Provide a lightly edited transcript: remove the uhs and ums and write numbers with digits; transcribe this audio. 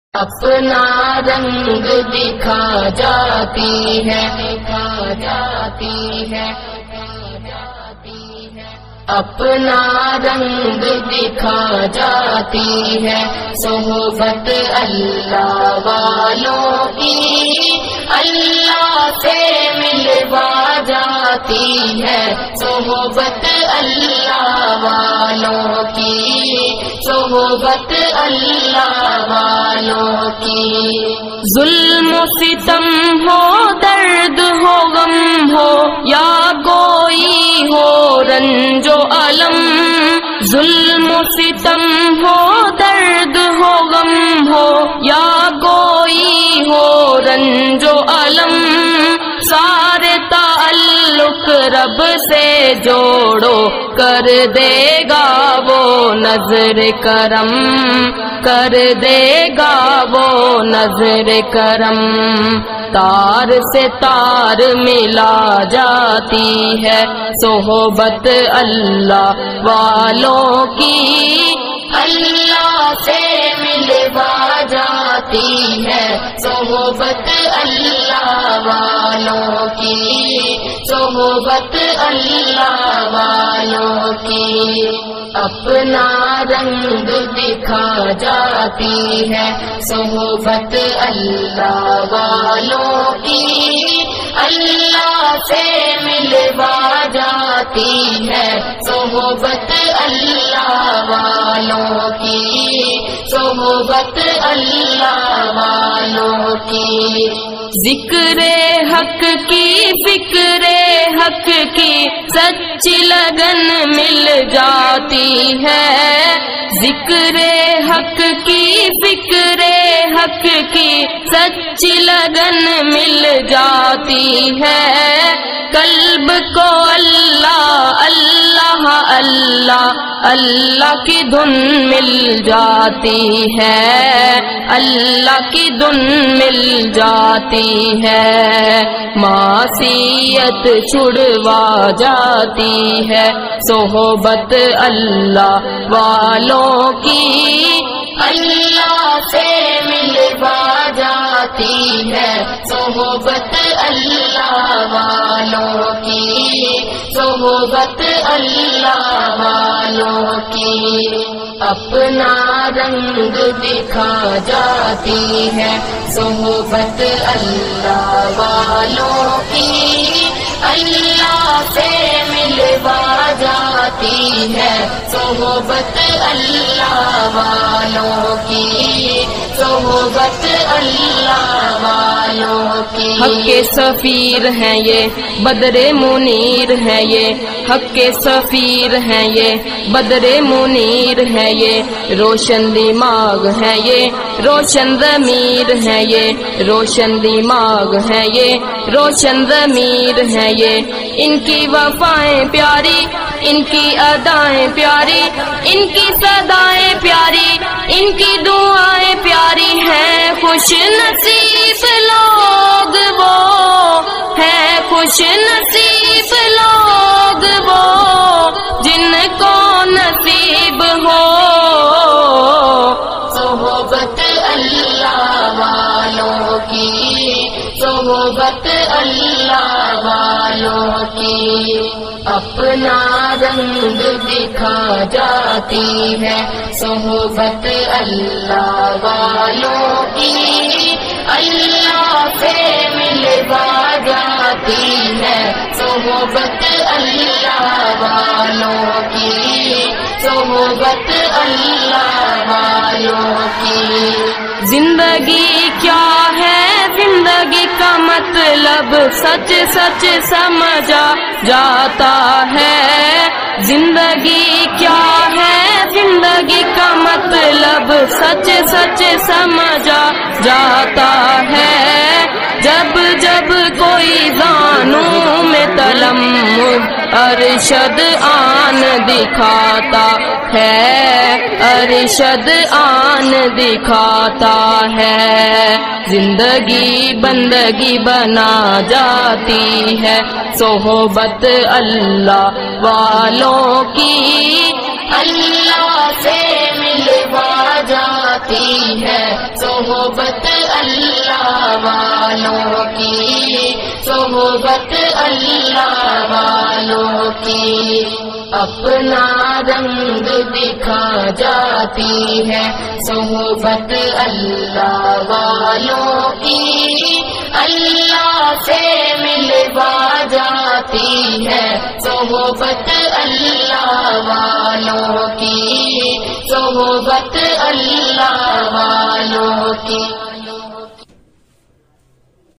اپنا رنگ دکھا جاتی ہے، اپنا رنگ دکھا جاتی ہے، صحبت اللہ والوں کی اللہ سے ملوا جاتی ہے، صحبت اللہ والوں کی صحبت اللہ والوں کی۔ ظلم و ستم ہو، درد ہو، غم ہو، یا کوئی ہو رنج و الم، ظلم و ستم ہو، درد ہو، غم ہو، یا کوئی ہو رنج و الم، سارے تعلق رب سے جوڑو، کر دے گا وہ نظر کرم، کر دے گا وہ نظر کرم۔ تار سے تار ملا جاتی ہے، صحبت اللہ والوں کی اللہ سے ملوا جاتی ہے، صحبت اللہ والوں کی صحبت اللہ والوں کی۔ اپنا رنگ دکھا جاتی ہے، صحبت اللہ والوں کی اللہ سے ملوا جاتی ہے، صحبت اللہ والوں کی صحبت اللہ والوں کی۔ ذکر حق کی فکر حق کی سچی لگن مل جاتی ہے، ذکر حق کی فکر حق کی سچی لگن مل جاتی ہے، قلب کو اللہ اللہ اللہ اللہ کی دھن مل جاتی ہے، اللہ کی دھن مل جاتی ہے، معصیت چھڑوا جاتی ہے، صحبت اللہ والوں کی اللہ سے ملوا جاتی ہے، صحبت اللہ والوں کی صحبت اللہ والوں کی۔ اپنا رنگ دکھا جاتی ہے، صحبت اللہ والوں کی اللہ سے ملوا جاتی ہے، صحبت اللہ والوں کی صحبت اللہ والوں کی۔ حق کے سفیر ہیں یہ، بدر منیر ہیں یہ، حق کے سفیر ہیں یہ، بدر منیر ہیں یہ، روشن دماغ ہیں یہ، روشن ضمیر ہیں یہ، روشن دماغ ہیں یہ، روشن ضمیر ہیں یہ، ان کی وفائیں پیاری، ان کی ادائیں پیاری، ان کی صدائیں پیاری، ان کی دعائیں پیاری ہیں، خوش نصیب لوگ وہ ہیں، خوش نصیب لوگ وہ جن کو نصیب ہو صحبت اللہ والوں کی صحبت اللہ والوں کی۔ اپنا رنگ دکھا جاتی ہے، صحبت اللہ والوں کی اللہ سے ملوا جاتی ہے، صحبت اللہ والوں کی صحبت اللہ والوں کی۔ زندگی کیا ہے، زندگی کا مطلب سچ سچ سمجھا جاتا ہے، زندگی کیا ہے، زندگی کا مطلب سچ سچ سمجھا جاتا ہے، جب جب کوئی زانوں میں تلمذ ارشد آن دکھاتا ہے، ارشد آن دکھاتا ہے، زندگی بندگی بنا جاتی ہے، صحبت اللہ والوں کی اللہ سے ملوا جاتی جاتی ہے صحبت اللہ والوں کی، صحبت اللہ والوں کی، اپنا رنگ دکھا جاتی ہے صحبت اللہ والوں کی، اللہ سے ملوا جاتی ہے صحبت اللہ والوں کی، صحبت اللہ والوں کی۔